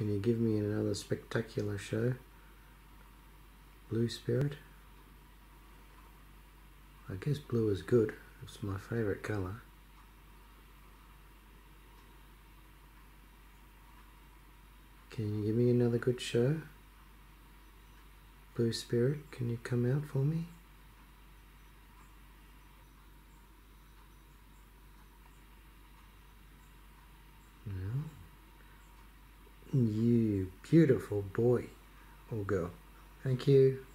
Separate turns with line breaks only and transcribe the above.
Can you give me another spectacular show? Blue Spirit? I guess blue is good. It's my favourite colour. Can you give me another good show? Blue Spirit, can you come out for me? No. You beautiful boy or girl. Thank you.